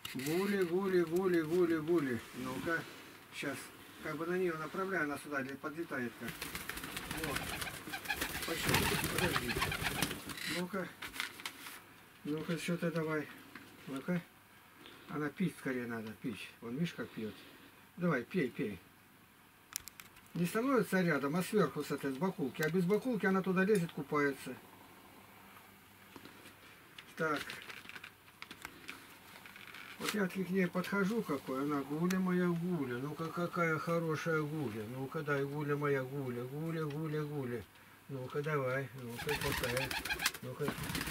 Гули, гули, гули, гули, гули. Ну-ка, сейчас, как бы на нее направляю, она сюда подлетает как. Вот. Пошел, подожди. Ну-ка. Ну-ка, что-то давай. Ну-ка. Она пить скорее надо, пить. Вон, видишь, как пьет. Давай, пей, пей. Не становится рядом, а сверху с этой, с бакулки. А без бакулки она туда лезет, купается. Так. Вот я к ней подхожу какой, она гуля моя гуля. Ну-ка, какая хорошая гуля. Ну-ка, дай, гуля моя гуля. Гуля, гуля, гуля. Ну-ка, давай. Ну-ка, какая. Ну-ка.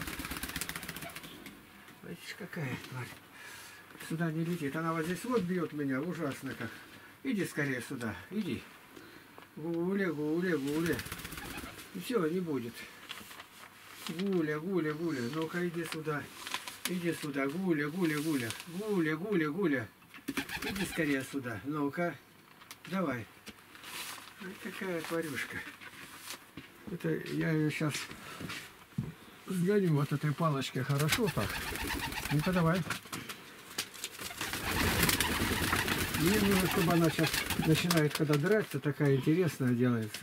Видишь, какая тварь. Сюда не летит. Она вот здесь вот бьет меня. Ужасно как. Иди скорее сюда. Иди. Гуля, гуля, гуля. И все, не будет. Гуля, гуля, гуля. Ну-ка, иди сюда. Иди сюда. Гуля, гуля, гуля. Гуля, гуля, гуля. Иди скорее сюда. Ну-ка. Давай. Ой, какая тварюшка. Это я ее сейчас сгоню вот этой палочкой. Хорошо так. Ну-ка, давай. Мне нужно, чтобы она сейчас начинает, когда драться, такая интересная делается.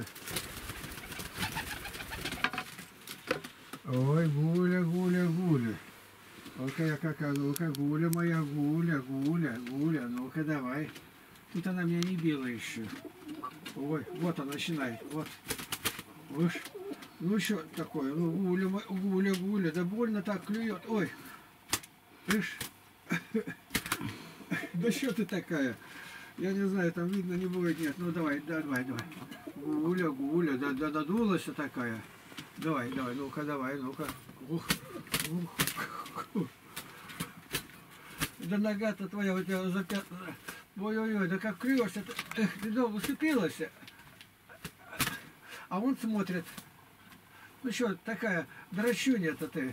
Ой, гуля, гуля, гуля. Ну-ка, я какая, ну-ка, гуля моя, гуля, гуля, гуля. Ну-ка, давай. Тут она меня не била еще. Ой, вот она начинает, вот. Уж. Ну, что такое? Ну, гуля, гуля, гуля. Да больно так клюет. Ой. Ишь. Да что ты такая? Я не знаю, там видно не будет, нет. Ну давай, давай, давай. Гуля, гуля, да додулась такая. Давай, давай, ну-ка, давай, ну-ка. Ух, ух. Да нога-то твоя у тебя запятна. Ой-ой-ой, да как клюешься. Эх, ты долго уцепилась. А он смотрит. Ну что, такая драчунья-то ты.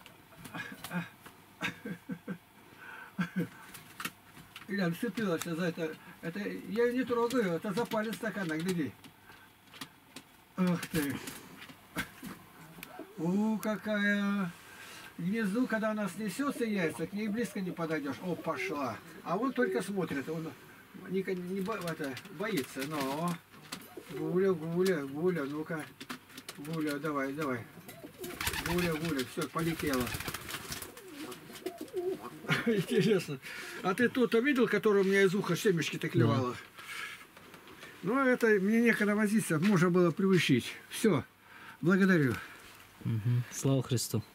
Глян, вцепилась за это. Это я ее не трогаю, это за палец стакана, гляди. Ах ты. Какая. Внизу, когда она снесется яйца, к ней близко не подойдешь. О, пошла. А он только смотрит, он не боится. Но. Гуля, гуля, гуля, ну-ка. Гуля, давай, давай. Гуля, гуля, все, полетела. Интересно. А ты тот-то видел, который у меня из уха семечки-то клевала? Да. Ну, это мне некогда возиться, можно было превыщить. Все, благодарю. Слава Христу.